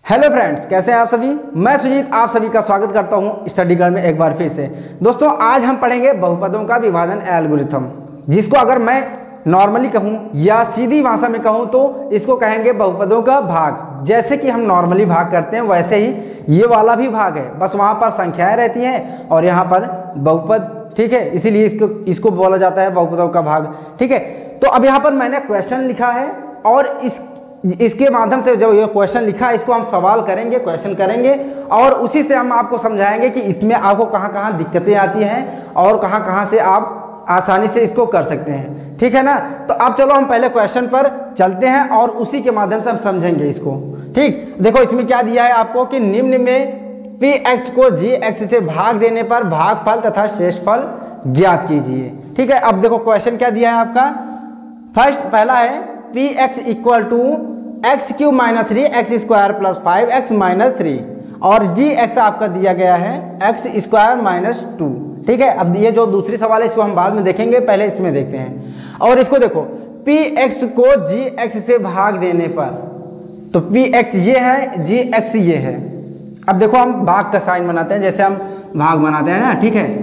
Hello friends, कैसे हैं आप सभी। मैं सुजीत आप सभी का स्वागत करता हूं स्टडी गर्ल में एक बार फिर से। दोस्तों, आज हम पढ़ेंगे बहुपदों का विभाजन एल्गोरिथम, जिसको अगर मैं नॉर्मली कहूं या सीधी भाषा में कहूं तो इसको कहेंगे बहुपदों का भाग। जैसे कि हम नॉर्मली भाग करते हैं वैसे ही ये वाला भी भाग है, बस वहाँ पर संख्याएँ रहती हैं और यहाँ पर बहुपद। ठीक है, इसीलिए इसको बोला जाता है बहुपदों का भाग। ठीक है, तो अब यहाँ पर मैंने क्वेश्चन लिखा है और इसके माध्यम से जो ये क्वेश्चन लिखा है इसको हम सवाल करेंगे, क्वेश्चन करेंगे और उसी से हम आपको समझाएंगे कि इसमें आपको कहाँ कहाँ दिक्कतें आती हैं और कहाँ कहाँ से आप आसानी से इसको कर सकते हैं। ठीक है ना, तो अब चलो हम पहले क्वेश्चन पर चलते हैं और उसी के माध्यम से हम समझेंगे इसको। ठीक, देखो इसमें क्या दिया है आपको कि निम्न में px को gx से भाग देने पर भागफल तथा शेषफल ज्ञात कीजिए। ठीक है, अब देखो क्वेश्चन क्या दिया है आपका। फर्स्ट पहला है px equal to x cube minus 3 x square plus 5x minus 3 और gx आपका दिया गया है एक्स स्क्वायर माइनस 2। ठीक है, अब ये जो दूसरी सवाल है इसको हम बाद में देखेंगे, पहले इसमें देखते हैं। और इसको देखो px को gx से भाग देने पर, तो px ये है, gx ये है। अब देखो हम भाग का साइन बनाते हैं, जैसे हम भाग बनाते हैं ना। ठीक है,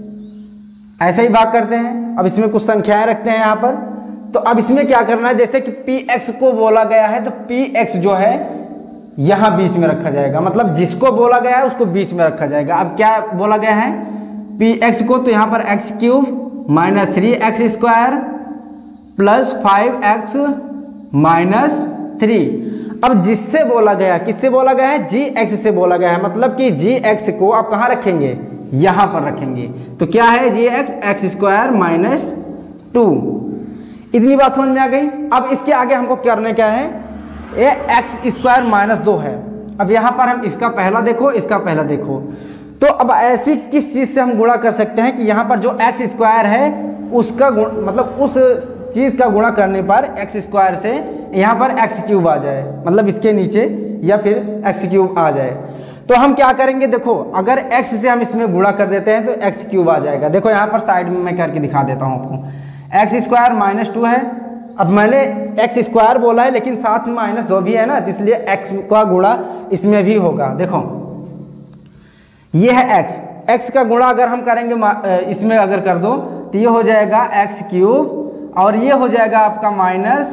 ऐसे ही भाग करते हैं। अब इसमें कुछ संख्याएं रखते हैं यहाँ पर, तो अब इसमें क्या करना है, जैसे कि px को बोला गया है तो px जो है यहाँ बीच में रखा जाएगा, मतलब जिसको बोला गया है उसको बीच में रखा जाएगा। अब क्या बोला गया है px को, तो यहाँ पर x cube minus 3 x square plus 5x minus 3। अब जिससे बोला गया, किससे बोला गया है, gx से बोला गया है, मतलब कि gx को आप कहाँ रखेंगे, यहाँ पर रखेंगे। तो क्या है gx एक्स स्क्वायर माइनस 2। इतनी बात समझ में आ गई। अब इसके आगे हमको करने क्या है, ये एक्स स्क्वायर माइनस 2 है। अब यहाँ पर हम इसका पहला देखो, इसका पहला देखो, तो अब ऐसी किस चीज़ से हम गुणा कर सकते हैं कि यहाँ पर जो एक्स स्क्वायर है उसका मतलब उस चीज़ का गुणा करने पर एक्स स्क्वायर से यहाँ पर एक्स क्यूब आ जाए, मतलब इसके नीचे या फिर एक्स क्यूब आ जाए। तो हम क्या करेंगे, देखो अगर एक्स से हम इसमें गुणा कर देते हैं तो एक्स क्यूब आ जाएगा। देखो यहाँ पर साइड में मैं करके दिखा देता हूँ आपको। एक्स स्क्वायर माइनस 2 है। अब मैंने एक्स स्क्वायर बोला है लेकिन साथ में माइनस 2 भी है ना, तो इसलिए एक्स का गुणा इसमें भी होगा। देखो ये है एक्स, एक्स का गुणा अगर हम करेंगे इसमें अगर कर दो तो ये हो जाएगा एक्स क्यूब और ये हो जाएगा आपका माइनस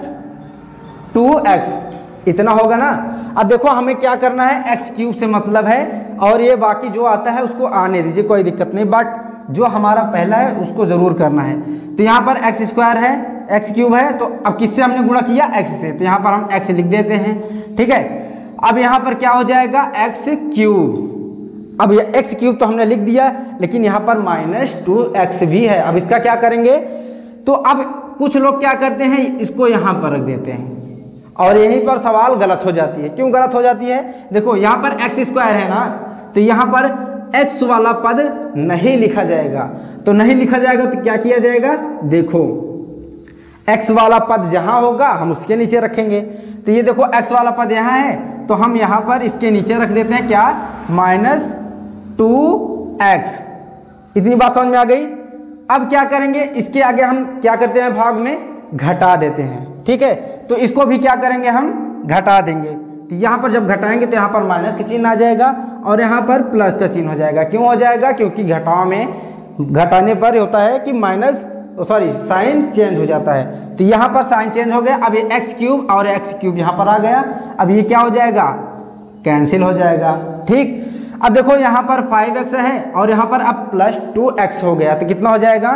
2x, इतना होगा ना। अब देखो हमें क्या करना है, एक्स क्यूब से मतलब है और ये बाकी जो आता है उसको आने दीजिए, कोई दिक्कत नहीं, बट जो हमारा पहला है उसको ज़रूर करना है। तो यहाँ पर एक्स स्क्वायर है, एक्स क्यूब है, तो अब किससे हमने गुणा किया, एक्स से, तो यहाँ पर हम एक्स लिख देते हैं। ठीक है, अब यहाँ पर क्या हो जाएगा, एक्स क्यूब। अब ये एक्स क्यूब तो हमने लिख दिया, लेकिन यहाँ पर माइनस 2x भी है। अब इसका क्या करेंगे, तो अब कुछ लोग क्या करते हैं, इसको यहाँ पर रख देते हैं और यहीं पर सवाल गलत हो जाती है। क्यों गलत हो जाती है, देखो यहाँ पर एक्स स्क्वायर है ना, तो यहाँ पर x वाला पद नहीं लिखा जाएगा। तो नहीं लिखा जाएगा तो क्या किया जाएगा, देखो x वाला पद जहाँ होगा हम उसके नीचे रखेंगे। तो ये देखो x वाला पद यहाँ है, तो हम यहाँ पर इसके नीचे रख देते हैं क्या, माइनस 2x। इतनी बात समझ में आ गई। अब क्या करेंगे, इसके आगे हम क्या करते हैं, भाग में घटा देते हैं। ठीक है, तो इसको भी क्या करेंगे, हम घटा देंगे। तो यहाँ पर जब घटाएंगे तो यहाँ पर माइनस का चिन्ह आ जाएगा और यहाँ पर प्लस का चिन्ह हो जाएगा। क्यों हो जाएगा, क्योंकि घटाव में घटाने पर होता है कि साइन चेंज हो जाता है। तो यहाँ पर साइन चेंज हो गया। अब ये एक्स क्यूब और एक्स क्यूब यहाँ पर आ गया। अब ये क्या हो जाएगा, कैंसिल हो जाएगा। ठीक, अब देखो यहाँ पर 5x है और यहाँ पर अब प्लस 2x हो गया, तो कितना हो जाएगा,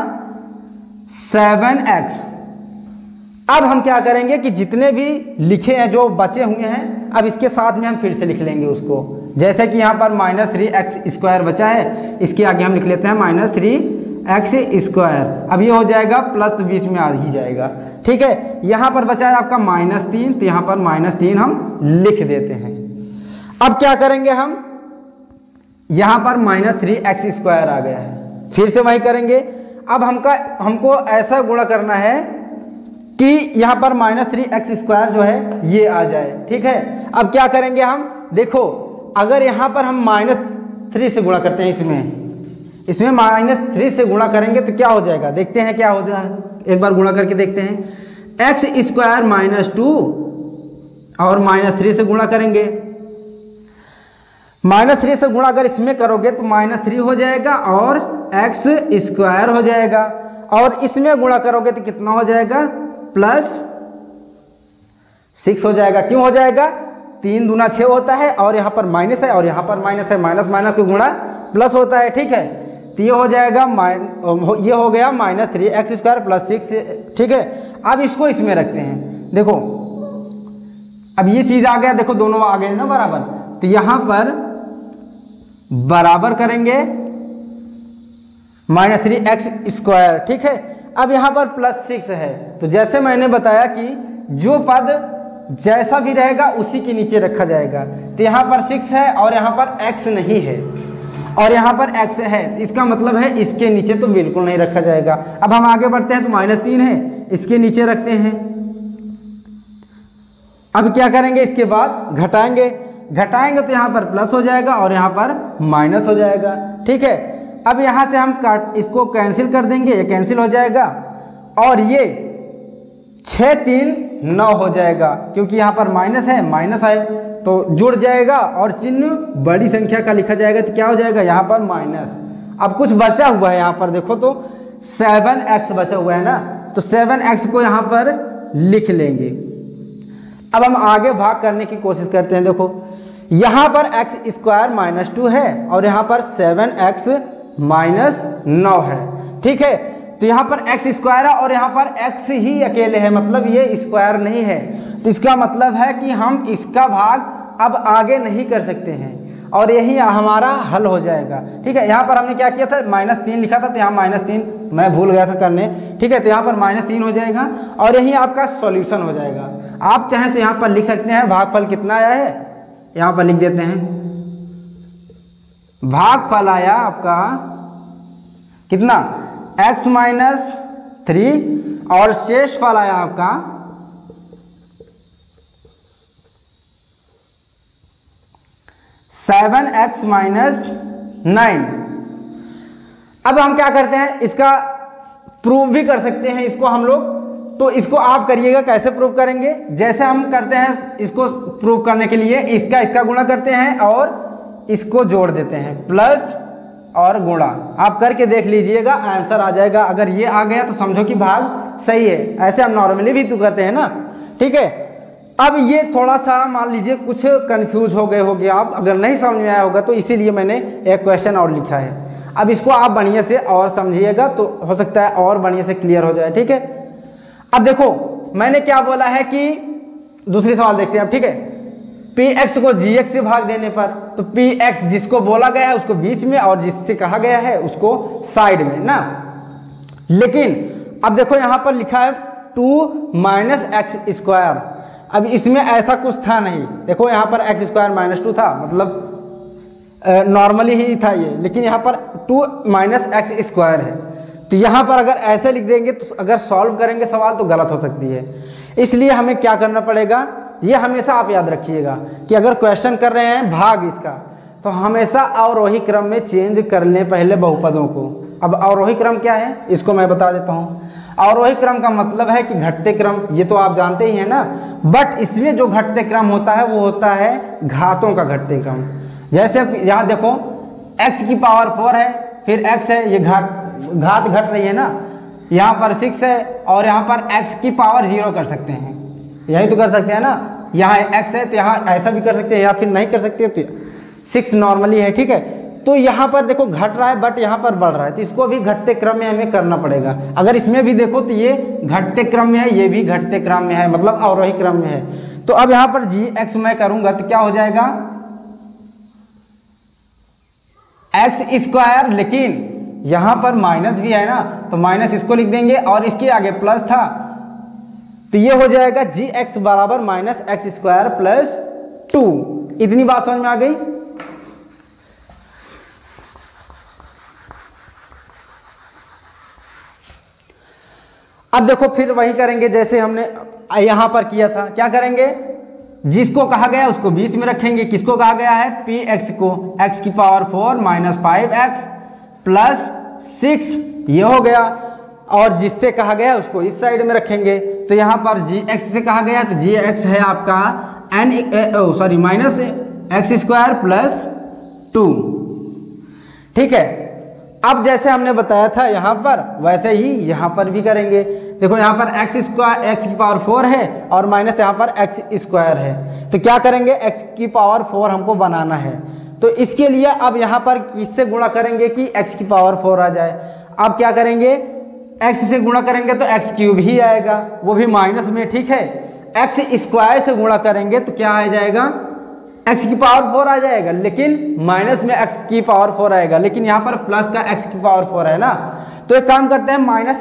7x। अब हम क्या करेंगे कि जितने भी लिखे हैं, जो बचे हुए हैं, अब इसके साथ में हम फिर से लिख लेंगे उसको। जैसे कि यहाँ पर माइनस 3x स्क्वायर बचा है, इसके आगे हम लिख लेते हैं माइनस 3x स्क्वायर। अब ये हो जाएगा प्लस, तो बीच में आ ही जाएगा। ठीक है, यहाँ पर बचा है आपका माइनस 3, तो यहाँ पर माइनस 3 हम लिख देते हैं। अब क्या करेंगे हम, यहाँ पर माइनस 3x स्क्वायर आ गया है, फिर से वही करेंगे। अब हमको ऐसा गुणा करना है कि यहाँ पर माइनस 3x स्क्वायर जो है ये आ जाए। ठीक है, अब क्या करेंगे हम, देखो अगर यहाँ पर हम माइनस 3 से गुणा करते हैं, इसमें माइनस 3 से गुणा करेंगे तो क्या हो जाएगा, देखते हैं क्या हो जाएगा, एक बार गुणा करके देखते हैं। एक्स स्क्वायर माइनस 2 और माइनस 3 से गुणा करेंगे -3 से गुणा अगर इसमें करोगे तो -3 हो जाएगा और x स्क्वायर हो जाएगा, और इसमें गुणा करोगे तो कितना हो जाएगा, +6 हो जाएगा। क्यों हो जाएगा, 3 दूना 6 होता है और यहाँ पर माइनस है और यहाँ पर माइनस है, माइनस माइनस को गुणा प्लस होता है, ठीक है। तो ये हो जाएगा ये हो गया -3x स्क्वायर +6, ठीक है। अब इसको इसमें रखते हैं, देखो अब ये चीज़ आ गया, देखो दोनों आ गए ना बराबर, तो यहाँ पर बराबर करेंगे -3x स्क्वायर, ठीक है। अब यहाँ पर +6 है, तो जैसे मैंने बताया कि जो पद जैसा भी रहेगा उसी के नीचे रखा जाएगा। तो यहाँ पर 6 है और यहाँ पर x नहीं है और यहाँ पर x है, इसका मतलब है इसके नीचे तो बिल्कुल नहीं रखा जाएगा। अब हम आगे बढ़ते हैं, तो -3 है, इसके नीचे रखते हैं। अब क्या करेंगे, इसके बाद घटाएंगे तो यहाँ पर प्लस हो जाएगा और यहाँ पर माइनस हो जाएगा, ठीक है। अब यहाँ से हम इसको कैंसिल कर देंगे, ये कैंसिल हो जाएगा और ये 6 3 9 हो जाएगा, क्योंकि यहाँ पर माइनस है तो जुड़ जाएगा और चिन्ह बड़ी संख्या का लिखा जाएगा, तो क्या हो जाएगा यहाँ पर माइनस। अब कुछ बचा हुआ है यहाँ पर, देखो तो 7x बचा हुआ है ना, तो 7x को यहाँ पर लिख लेंगे। अब हम आगे भाग करने की कोशिश करते हैं, देखो यहाँ पर x स्क्वायर -2 है और यहाँ पर 7x -9 है, ठीक है। तो यहाँ पर x स्क्वायर है और यहाँ पर x ही अकेले है, मतलब ये स्क्वायर नहीं है, तो इसका मतलब है कि हम इसका भाग अब आगे नहीं कर सकते हैं और यही हमारा हल हो जाएगा, ठीक है। यहाँ पर हमने क्या किया था, -3 लिखा था, तो यहाँ -3 मैं भूल गया था करने, ठीक है। तो यहाँ पर -3 हो जाएगा और यही आपका सॉल्यूशन हो जाएगा। आप चाहें तो यहाँ पर लिख सकते हैं भागफल कितना आया है, यहाँ पर लिख देते हैं। भागफल आया आपका कितना, x - 3 और शेष फल आया आपका 7x - 9। अब हम क्या करते हैं, इसका प्रूव भी कर सकते हैं इसको हम लोग, तो इसको आप करिएगा। कैसे प्रूव करेंगे, जैसे हम करते हैं इसको प्रूव करने के लिए इसका गुणा करते हैं और इसको जोड़ देते हैं, प्लस और गुणा। आप करके देख लीजिएगा, आंसर आ जाएगा। अगर ये आ गया तो समझो कि भाग सही है। ऐसे हम नॉर्मली भी तो करते हैं ना, ठीक है। अब ये थोड़ा सा मान लीजिए कुछ कंफ्यूज हो गए होगे आप, अगर नहीं समझ में आया होगा तो इसीलिए मैंने एक क्वेश्चन और लिखा है। अब इसको आप बढ़िया से और समझिएगा तो हो सकता है और बढ़िया से क्लियर हो जाए, ठीक है। अब देखो मैंने क्या बोला है कि दूसरी सवाल देखते हैं अब, ठीक है। px को gx से भाग देने पर, तो px जिसको बोला गया है उसको बीच में और जिससे कहा गया है उसको साइड में ना। लेकिन अब देखो यहाँ पर लिखा है 2 - x स्क्वायर। अब इसमें ऐसा कुछ था नहीं, देखो यहाँ पर x स्क्वायर -2 था, मतलब नॉर्मली ही था ये, लेकिन यहाँ पर 2 - x स्क्वायर है। तो यहाँ पर अगर ऐसे लिख देंगे तो अगर सॉल्व करेंगे सवाल तो गलत हो सकती है। इसलिए हमें क्या करना पड़ेगा, ये हमेशा आप याद रखिएगा कि अगर क्वेश्चन कर रहे हैं भाग इसका, तो हमेशा अवरोही क्रम में चेंज कर लें पहले बहुपदों को। अब अवरोही क्रम क्या है इसको मैं बता देता हूँ। अवरोही क्रम का मतलब है कि घटते क्रम, ये तो आप जानते ही हैं ना, बट इसमें जो घटते क्रम होता है वो होता है घातों का घटते क्रम। जैसे यहाँ देखो x की पावर 4 है, फिर x है, ये घात घट रही है ना, यहाँ पर 6 है और यहाँ पर x की पावर 0 कर सकते हैं, यही तो कर सकते हैं ना। यहाँ x है तो यहाँ ऐसा भी कर सकते हैं या फिर नहीं कर सकते, तो 6 नॉर्मली है, ठीक है। तो यहाँ पर देखो घट रहा है बट यहाँ पर बढ़ रहा है, तो इसको भी घटते क्रम में हमें करना पड़ेगा। अगर इसमें भी देखो तो ये घटते क्रम में है, ये भी घटते क्रम में है, मतलब अवरोही क्रम में है। तो अब यहाँ पर gx मैं करूँगा तो क्या हो जाएगा, x स्क्वायर, लेकिन यहाँ पर माइनस भी है ना, तो माइनस इसको लिख देंगे और इसके आगे प्लस था, तो ये हो जाएगा gx बराबर -x स्क्वायर + 2। इतनी बात समझ में आ गई। अब देखो फिर वही करेंगे जैसे हमने यहाँ पर किया था। क्या करेंगे, जिसको कहा गया उसको बीच में रखेंगे। किसको कहा गया है, px को, x की पावर 4 - 5x + 6, ये हो गया। और जिससे कहा गया उसको इस साइड में रखेंगे। तो यहाँ पर gx से कहा गया तो gx है आपका -x स्क्वायर + 2। ठीक है, अब जैसे हमने बताया था यहाँ पर वैसे ही यहाँ पर भी करेंगे। देखो यहाँ पर एक्स स्क्वायर एक्स की पावर 4 है और माइनस यहाँ पर एक्स स्क्वायर है, तो क्या करेंगे एक्स की पावर 4 हमको बनाना है। तो इसके लिए अब यहाँ पर किससे गुणा करेंगे कि एक्स की पावर 4 आ जाए। अब क्या करेंगे, एक्स से गुणा करेंगे तो एक्स क्यूब ही आएगा, वो भी माइनस में। ठीक है, एक्स स्क्वायर से गुणा करेंगे तो क्या आ जाएगा, एक्स की पावर 4 आ जाएगा, लेकिन माइनस में एक्स की पावर 4 आएगा, लेकिन यहाँ पर प्लस का एक्स की पावर 4 है ना। तो एक काम करते हैं, माइनस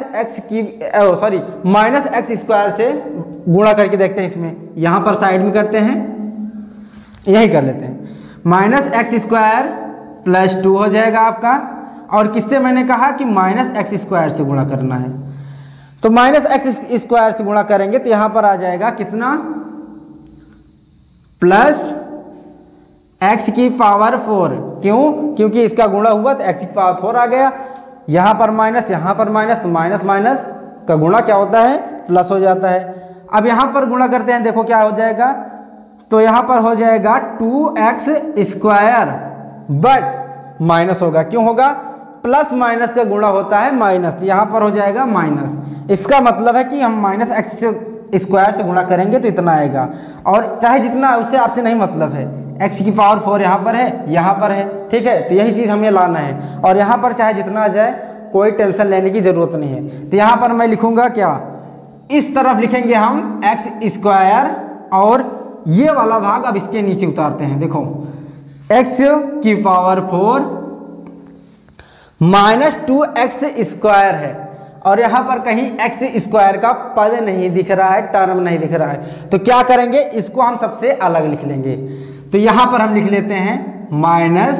एक्स स्क्वायर से गुणा करके देखते हैं। इसमें यहाँ पर साइड में करते हैं, यही कर लेते हैं। माइनस एक्स स्क्वायर प्लस 2 हो जाएगा आपका, और किससे मैंने कहा कि माइनस एक्स स्क्वायर से गुणा करना है। तो माइनस एक्स स्क्वायर से गुणा करेंगे तो यहाँ पर आ जाएगा कितना, प्लस एक्स की पावर 4। क्यों, क्योंकि इसका गुणा हुआ तो एक्स की पावर 4 आ गया। यहाँ पर माइनस, यहाँ पर माइनस, तो माइनस माइनस का गुणा क्या होता है, प्लस हो जाता है। अब यहाँ पर गुणा करते हैं, देखो क्या हो जाएगा, तो यहाँ पर हो जाएगा 2x स्क्वायर, बट माइनस होगा। क्यों होगा, प्लस माइनस का गुणा होता है माइनस, तो यहाँ पर हो जाएगा माइनस। इसका मतलब है कि हम माइनस एक्स स्क्वायर से गुणा करेंगे तो इतना आएगा, और चाहे जितना उससे आपसे नहीं मतलब है। एक्स की पावर 4 यहाँ पर है, यहाँ पर है। ठीक है, तो यही चीज़ हमें लाना है, और यहाँ पर चाहे जितना आ जाए कोई टेंशन लेने की ज़रूरत नहीं है। तो यहाँ पर मैं लिखूँगा क्या, इस तरफ लिखेंगे हम एक्स स्क्वायर, और ये वाला भाग अब इसके नीचे उतारते हैं। देखो एक्स की पावर 4 माइनस 2x स्क्वायर है, और यहाँ पर कहीं एक्स स्क्वायर का पद नहीं दिख रहा है, टर्म नहीं दिख रहा है। तो क्या करेंगे, इसको हम सबसे अलग लिख लेंगे। तो यहाँ पर हम लिख लेते हैं माइनस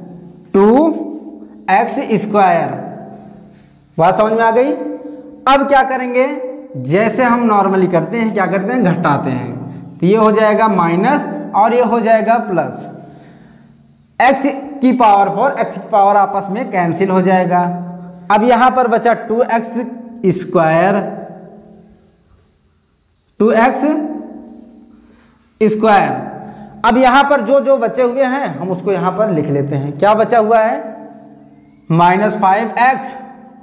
2x स्क्वायर। बात समझ में आ गई। अब क्या करेंगे, जैसे हम नॉर्मली करते हैं, क्या करते हैं, घटाते हैं। तो ये हो जाएगा माइनस और ये हो जाएगा प्लस। x की पावर 4 x की पावर आपस में कैंसिल हो जाएगा। अब यहाँ पर बचा 2x स्क्वायर, 2x स्क्वायर। अब यहाँ पर जो जो बचे हुए हैं हम उसको यहाँ पर लिख लेते हैं। क्या बचा हुआ है, माइनस 5x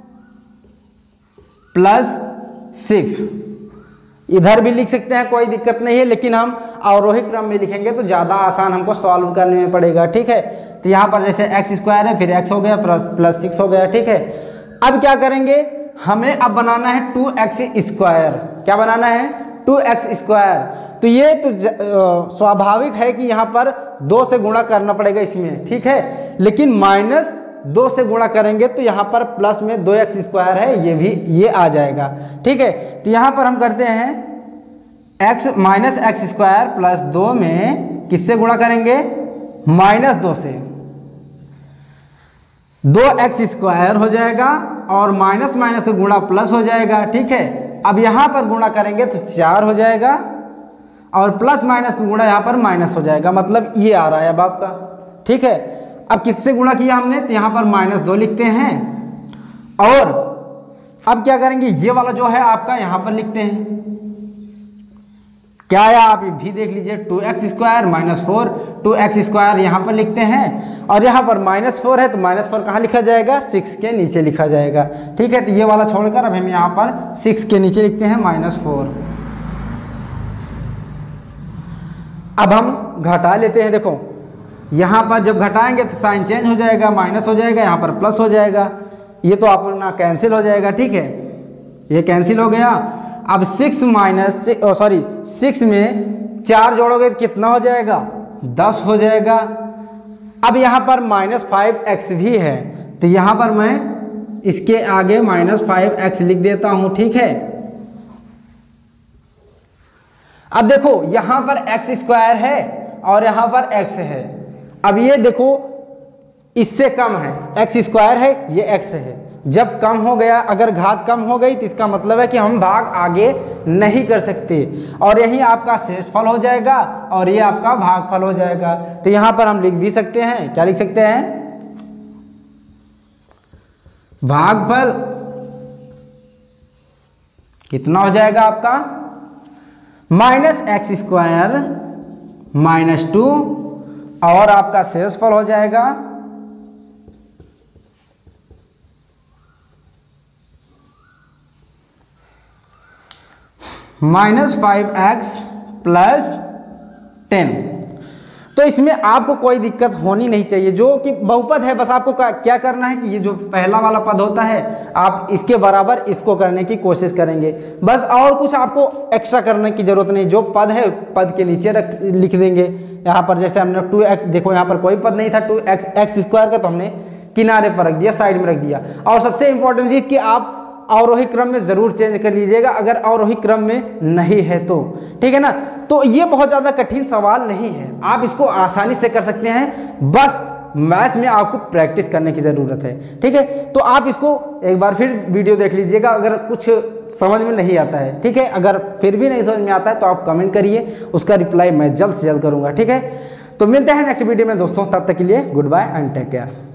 प्लस 6। इधर भी लिख सकते हैं, कोई दिक्कत नहीं है, लेकिन हम अवरोही क्रम में लिखेंगे तो ज़्यादा आसान हमको सॉल्व करने में पड़ेगा। ठीक है, तो यहाँ पर जैसे एक्स स्क्वायर है, फिर एक्स हो गया प्लस 6 हो गया। ठीक है, अब क्या करेंगे, हमें अब बनाना है 2x स्क्वायर। क्या बनाना है, 2x स्क्वायर। तो ये तो स्वाभाविक है कि यहाँ पर 2 से गुणा करना पड़ेगा इसमें। ठीक है, लेकिन माइनस 2 से गुणा करेंगे तो यहाँ पर प्लस में 2x स्क्वायर है, ये भी ये आ जाएगा। ठीक है, तो यहाँ पर हम करते हैं x minus x square plus 2 में किससे गुणा करेंगे, माइनस 2 से। 2x स्क्वायर हो जाएगा और माइनस माइनस का गुणा प्लस हो जाएगा। ठीक है, अब यहाँ पर गुणा करेंगे तो 4 हो जाएगा, और प्लस माइनस का गुणा यहाँ पर माइनस हो जाएगा, मतलब ये आ रहा है अब आपका। ठीक है, अब किससे गुणा किया हमने, तो यहाँ पर -2 लिखते हैं, और अब क्या करेंगे, ये वाला जो है आपका यहाँ पर लिखते हैं। क्या है, आप भी देख लीजिए, 2x square minus 4, 2x square यहाँ पर लिखते हैं, और यहाँ पर -4 है तो -4 कहाँ लिखा जाएगा, 6 के नीचे लिखा जाएगा। ठीक है, तो ये वाला छोड़कर अब हम यहाँ पर 6 के नीचे लिखते हैं -4। अब हम घटा लेते हैं। देखो यहाँ पर जब घटाएंगे तो साइन चेंज हो जाएगा, माइनस हो जाएगा, यहाँ पर प्लस हो जाएगा, ये तो अपना कैंसिल हो जाएगा। ठीक है, ये कैंसिल हो गया। अब 6 में 4 जोड़ोगे तो कितना हो जाएगा, 10 हो जाएगा। अब यहाँ पर -5x भी है, तो यहाँ पर मैं इसके आगे -5x लिख देता हूँ। ठीक है, अब देखो यहाँ पर x स्क्वायर है और यहाँ पर x है। अब ये देखो इससे कम है, x स्क्वायर है, ये x है। जब कम हो गया, अगर घात कम हो गई तो इसका मतलब है कि हम भाग आगे नहीं कर सकते, और यही आपका शेषफल हो जाएगा और ये आपका भागफल हो जाएगा। तो यहाँ पर हम लिख भी सकते हैं, क्या लिख सकते हैं, भागफल कितना हो जाएगा आपका, -x स्क्वायर -2 और आपका शेषफल हो जाएगा -5x + 10। तो इसमें आपको कोई दिक्कत होनी नहीं चाहिए, जो कि बहुपद है बस आपको क्या करना है कि ये जो पहला वाला पद होता है आप इसके बराबर इसको करने की कोशिश करेंगे बस, और कुछ आपको एक्स्ट्रा करने की जरूरत नहीं। जो पद है पद के नीचे लिख देंगे। यहाँ पर जैसे हमने 2x, देखो यहाँ पर कोई पद नहीं था, 2x स्क्वायर का तो हमने किनारे पर रख दिया, साइड में रख दिया। और सबसे इंपॉर्टेंट चीज़ कि आप अवरोही क्रम में ज़रूर चेंज कर लीजिएगा अगर अवरोही क्रम में नहीं है तो, ठीक है ना। तो ये बहुत ज़्यादा कठिन सवाल नहीं है, आप इसको आसानी से कर सकते हैं, बस मैथ में आपको प्रैक्टिस करने की ज़रूरत है, ठीक है। तो आप इसको एक बार फिर वीडियो देख लीजिएगा अगर कुछ समझ में नहीं आता है, ठीक है। अगर फिर भी नहीं समझ में आता है तो आप कमेंट करिए, उसका रिप्लाई मैं जल्द से जल्द करूँगा, ठीक है। तो मिलते हैं नेक्स्ट वीडियो में दोस्तों, तब तक के लिए good bye and take care.